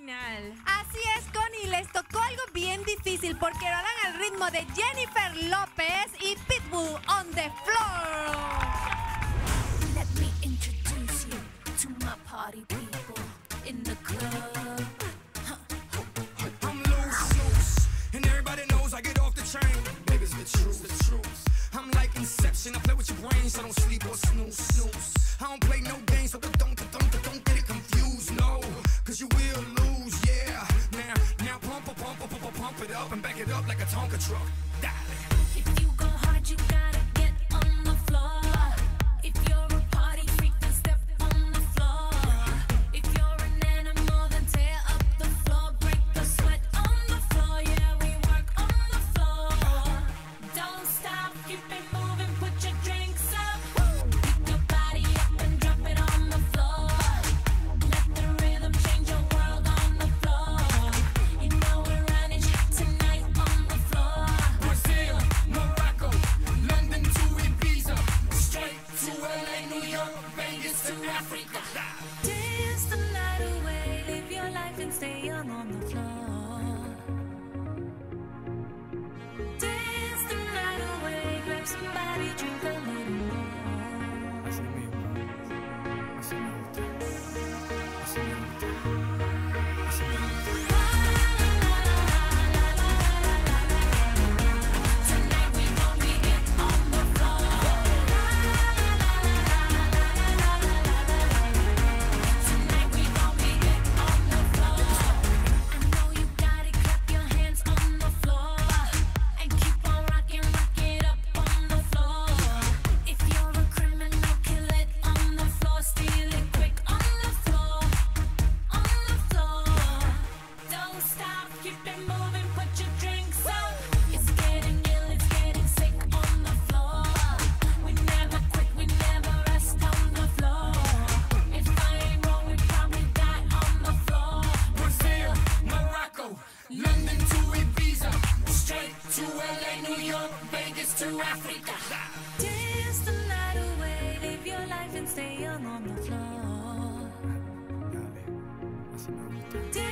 final. Así es, Connie, les tocó algo bien difícil porque lo harán al ritmo de Jennifer López y Pitbull on the floor. Let me introduce you to my party people in the club. I'm loose, and everybody knows I get off the train. Baby's the truth, the truth. I'm like Inception, I play with your brain, so don't sleep or snooze. I don't play no games, so don't get it confused, no. Cause you will lose, yeah. Now pump it up and back it up like a Tonka truck. Darling. If you go hard, you gotta get on the floor. If you're a party freak, then step on the floor. If you're an animal, then tear up the floor. Break the sweat on the floor, yeah, we work on the floor. Don't stop, keep it moving, put your drinks up. Pick your body up and drop it on the floor. Let the rhythm change your world on the floor. You know we're running tonight on the floor. Brazil, Morocco, London to Ibiza, straight to LA, New York, Vegas to Africa. Dance the night away, live your life and stay young on the floor. Dance the night away, grab somebody, drink a little more. Así mismo, así me gusta, así me gusta, así me gusta. Tonight we gon' be it on the floor. Tonight we gon' be it on the floor. I know you got it, clap your hands on the floor. And keep on rocking, rock it up on the floor. If you're a criminal, kill it on the floor. Steal it quick on the floor. On the floor. Don't stop, keep it moving, put your drinks up. It's getting ill, it's getting sick on the floor. We never quit, we never rest on the floor. If I ain't wrong, we probably die on the floor. Brazil, Morocco, London to Ibiza, straight to LA, New York, Vegas to Africa. Dance the night away, live your life and stay young on the floor. Dale, así me gusta.